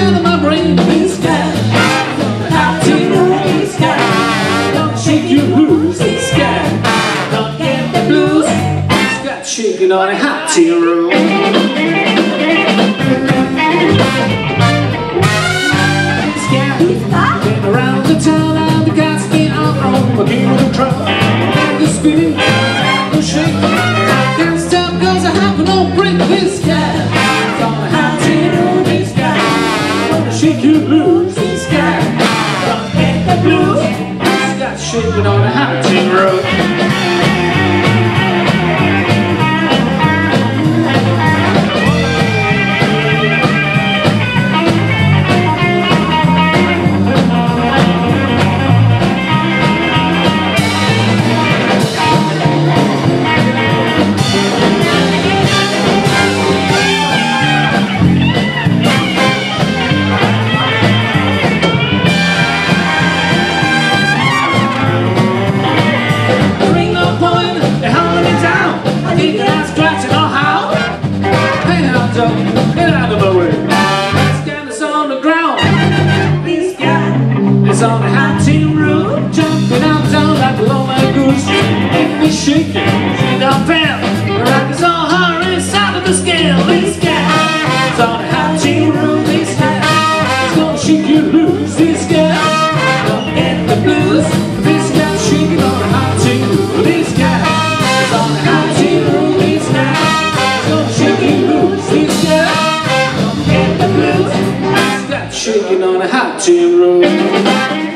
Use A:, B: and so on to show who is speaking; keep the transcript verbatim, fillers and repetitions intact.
A: out of my brain. This guy, hot tin roof. This guy, don't shake you loose. This guy, don't get the blues. This guy shaking on a hot tin roof. This guy, been around the town and the gas been out on the king of the crowd. And the spinning, and the shake. I can't stop cause I have no break. This guy, on a hot tin roof. This guy, gonna shake you loose. This guy, don't get the blues. This guy shaking on a hot tin roof. Get out of my way. This guy is on the ground. This guy is on the hot tin roof, jumping out down like a low man goose. If we shake it, shake our pants. The rock is all hard inside of the scale. This guy is on the hot tin roof. This guy is gonna shake you loose. This guy don't get the blues. This guy shaking on the hot tin roof. This guy is on the hot tin roof. This guy is gonna shake you loose. This guy shaking on a hot tin roof.